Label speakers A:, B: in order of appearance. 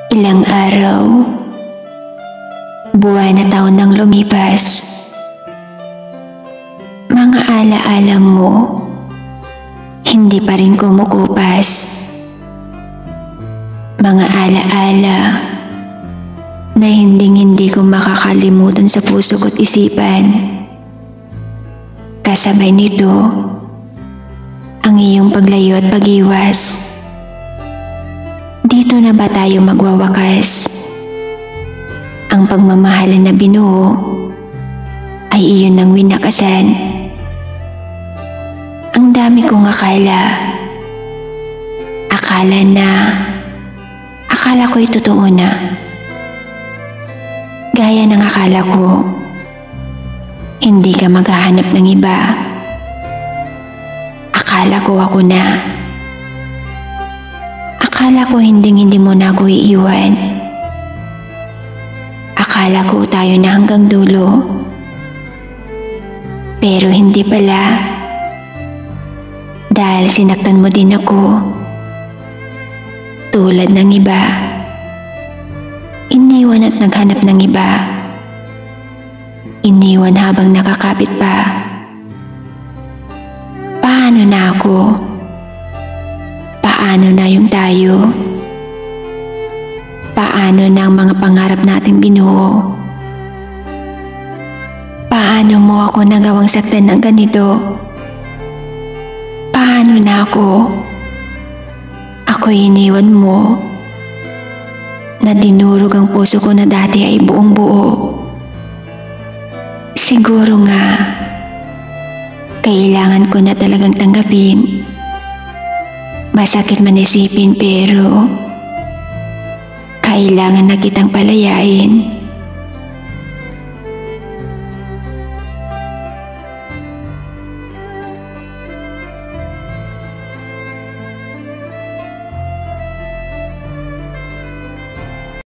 A: Ilang araw, buwan na taon nang lumipas. Mga alaala mo, hindi pa rin kumukupas. Mga alaala na hindi ko makakalimutan sa puso ko't isipan. Kasabay nito, ang iyong paglayo at pag-iwas. Dito na ba tayo magwawakas? Ang pagmamahalan na binuo ay iyon nang winakasan. Ang dami kong akala. Akala ko'y totoo na. Gaya ng akala ko, hindi ka maghahanap ng iba. Akala ko ako na. Akala ko hindi mo na ako iiwan. Akala ko tayo na hanggang dulo. Pero hindi pala. Dahil sinaktan mo din ako. Tulad ng iba. Iniwan at naghanap ng iba. Iniwan habang nakakapit pa. Paano na ako? Paano na yung tayo? Paano na ang mga pangarap natin binuo? Paano mo ako nagawang saktan ng ganito? Paano na ako? Ako'y iniwan mo na dinurog ang puso ko na dati ay buong buo. Siguro nga, kailangan ko na talagang tanggapin. Masakit man isipin pero kailangan na kitang palayain.